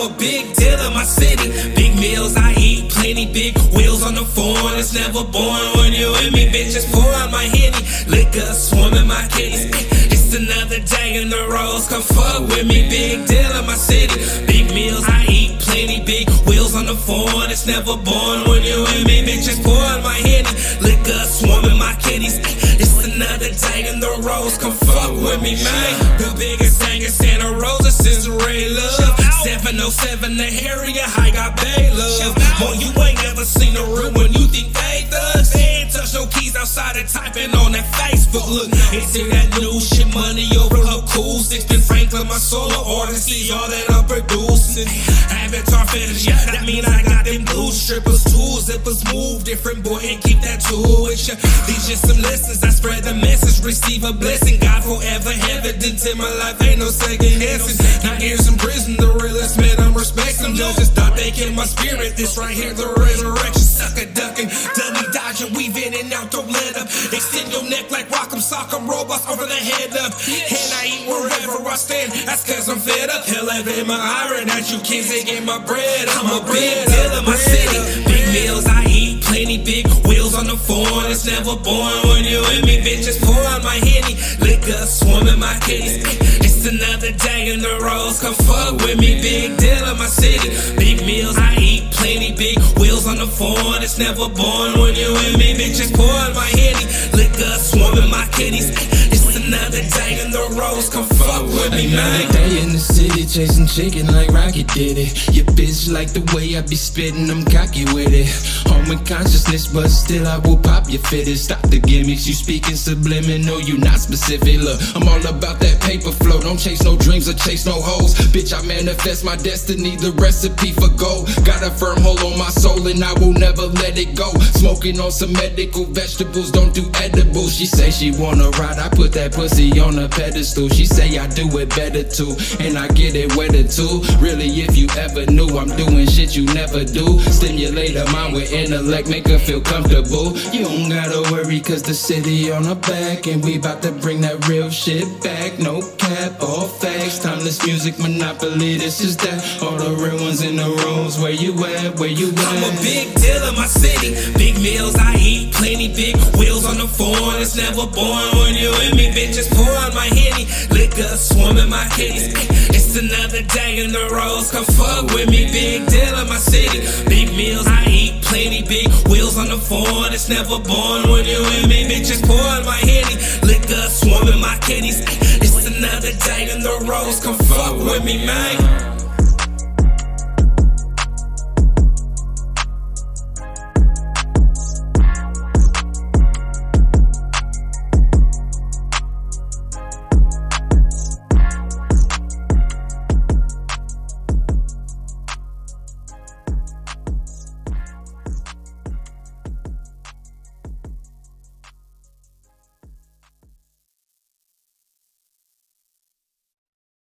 a big deal in my city. Big meals I eat, plenty big wheels on the phone. It's never born when you and me, bitches pour on my Henny. Liquor swim in my kitties. It's another day in the roads, come fuck with me. Big deal in my city. Big meals I eat, plenty big wheels on the phone. It's never born when you and me, bitches pour on my Henny. Liquor swim in my kitties. It's another day in the roads, come fuck with me, man. The biggest thing is Santa Rosa since Ray Love. 707 the area, I got Bay Love. Boy, you ain't never seen a real when you think they thugs. They ain't touch no keys outside of typing on that Facebook. Look, it's in that new shit, money over her cool. 16 Franklin, my solo artist, see all that I'm producing. Avatar fetish, yeah, that mean I got them blue strippers, tools, zippers move different, boy, and keep that tool with ya. These just some lessons, I spread the message, receive a blessing. God forever evident in my life, ain't no second guessing. Now here's in prison, the realest man, I'm respecting. Judges thought they came my spirit, this right here, the resurrection. Sucker ducking, dummy dodging, weave in and out, don't let up. Extend your neck like rock'em sock'em, robots over the head up. And I eat wherever I stand, that's cause I'm fed up. Hell, I've been my iron, that you kids ain't get my bread. I'm a big deal in my city. Big meals I eat, plenty big wheels on the phone. It's never born when you and me, bitches pour on my Henny. Liquor swim in my kitties. It's another day in the roads, come fuck with me. Big deal in my city. Big meals I eat, plenty big wheels on the phone. It's never born when you and me, bitches pour on my Henny. Liquor swim in my kitties. It's another day in the roads, come fuck with me, man. Another day in the city, chasing chicken like Rocky did it. Your bitch like the way I be spitting, I'm cocky with it. Home with consciousness, but still I will pop your fitted. Stop the gimmicks, you speaking subliminal, you not specific. Look, I'm all about that paper flow, don't chase no dreams or chase no hoes. Bitch, I manifest my destiny, the recipe for gold. Got a firm hold on my soul and I will never let it go. Smoking on some medical vegetables, don't do edibles. She say she wanna ride, I put that pussy on a pedestal. She say I do it better too, and I get it wetter too. Really, if you ever knew, I'm doing shit you never do. Stimulate her mind with intellect, make her feel comfortable. You don't gotta worry cause the city on her back, and we bout to bring that real shit back. No cap, all facts, timeless music monopoly, this is that. All the real ones in the rooms, where you at, where you at? I'm a big deal in my city. Big meals I eat, plenty big wheels on the phone. It's never born when you and me, bitches pour on my Henny. Liquor swim in my kitties. It's another day in the roads, come fuck with me. Big deal in my city. Big meals I eat, plenty big wheels on the phone. It's never born when you and me, bitches pour on my Henny. Liquor swim in my kitties. It's another day in the roads, come fuck with me, man.